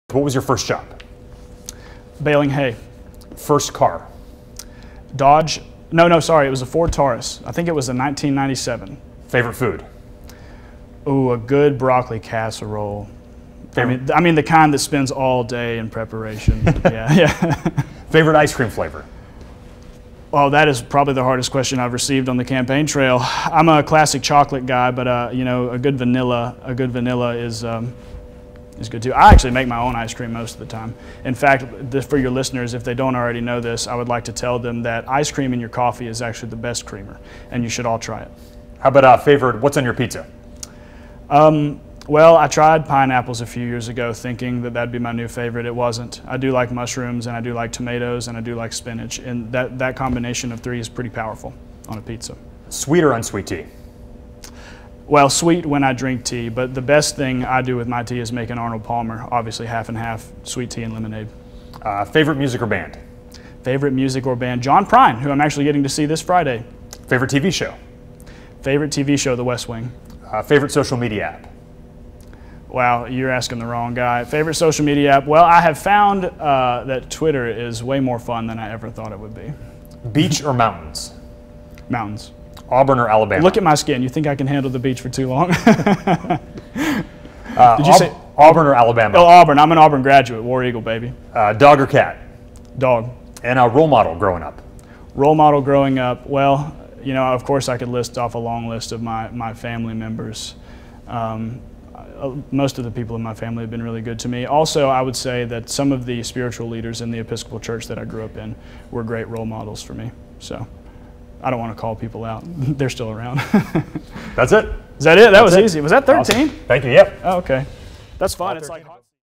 What was your first job? Baling hay. First car? Dodge. No, sorry. It was a Ford Taurus. I think it was a 1997. Favorite food? Ooh, a good broccoli casserole. I mean the kind that spends all day in preparation. Yeah. Favorite ice cream flavor? Well, that is probably the hardest question I've received on the campaign trail. I'm a classic chocolate guy, but you know, a good vanilla is good too. I actually make my own ice cream most of the time. In fact, for your listeners, if they don't already know this, I would like to tell them that ice cream in your coffee is actually the best creamer, and you should all try it. How about favorite? What's on your pizza? Well, I tried pineapples a few years ago thinking that that'd be my new favorite. It wasn't. I do like mushrooms, and I do like tomatoes, and I do like spinach, and that combination of three is pretty powerful on a pizza. Sweet or unsweet tea? Well, sweet when I drink tea, but the best thing I do with my tea is make an Arnold Palmer, obviously half and half, sweet tea and lemonade. Favorite music or band? Favorite music or band? John Prine, who I'm actually getting to see this Friday. Favorite TV show? Favorite TV show, The West Wing. Favorite social media app? Wow, you're asking the wrong guy. Favorite social media app? Well, I have found that Twitter is way more fun than I ever thought it would be. Beach or mountains? Mountains. Auburn or Alabama? Look at my skin. You think I can handle the beach for too long? Did you say Auburn or Alabama? Oh, Auburn. I'm an Auburn graduate. War Eagle, baby. Dog or cat? Dog. And a role model growing up? Role model growing up? Well, you know, of course I could list off a long list of my family members. Most of the people in my family have been really good to me. Also, I would say that some of the spiritual leaders in the Episcopal Church that I grew up in were great role models for me. So I don't want to call people out. They're still around. That's it. Is that it? That was easy. Was that 13? Awesome. Thank you. Yep. Oh, okay. That's fine. It's like